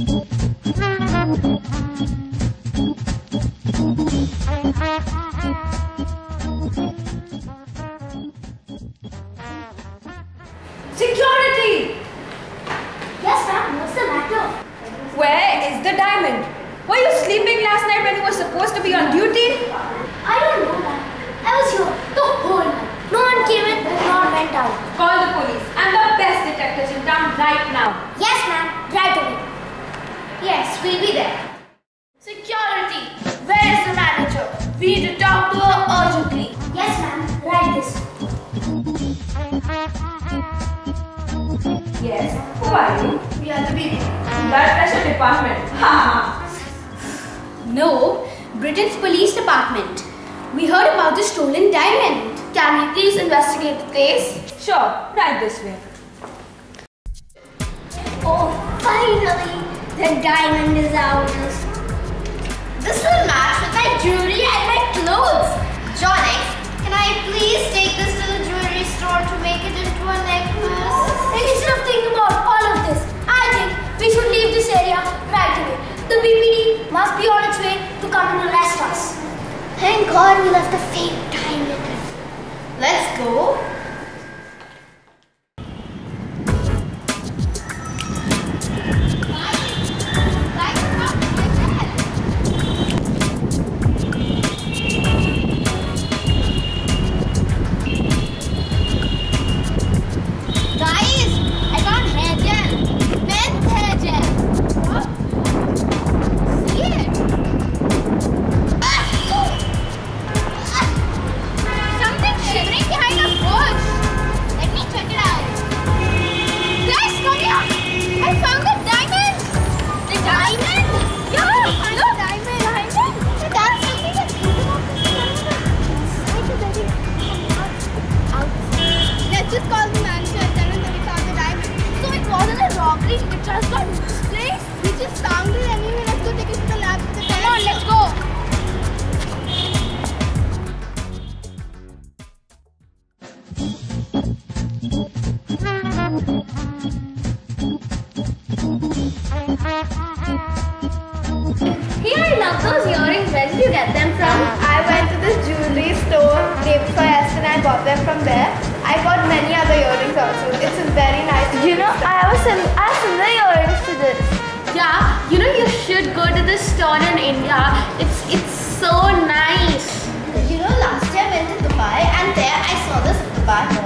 Security! Yes, ma'am. What's the matter? Where is the diamond? Were you sleeping last night when you were supposed to be on duty? I don't know, ma'am. I was here the whole night. No one came in nor went out. Call the police. I'm the best detectives in town right now. Yes, ma'am. Right away. Yes, we'll be there. Security! Where is the manager? We need to talk to her urgently. Yes, ma'am. Right this. Yes, who are you? We are the people. Blood pressure department. Ha! No, Britain's police department. We heard about the stolen diamond. Can we please investigate the case? Sure, right this way. Oh, finally. The diamond is ours. This will match with my jewelry and my clothes. Jonix, can I please take this to the jewelry store to make it into a necklace? And instead of thinking about all of this, I think we should leave this area right away. The BPD must be on its way to come and arrest us. Thank God we left the fake diamond. Let's go. Just call the manager and tell him that we found the diamond. So it wasn't a robbery, it just got misplaced. We just found it anyway. Let's go take it to the lab for the test. Come on, let's go. Hey, I love those earrings. Where did you get them from? I went to this jewelry store day before yesterday and I bought them from there. I bought many other earrings also. It's a very nice. You know, I have similar earrings to this. Yeah, you know you should go to this store in India. It's so nice. You know, last year I went to Dubai and there I saw this Dubai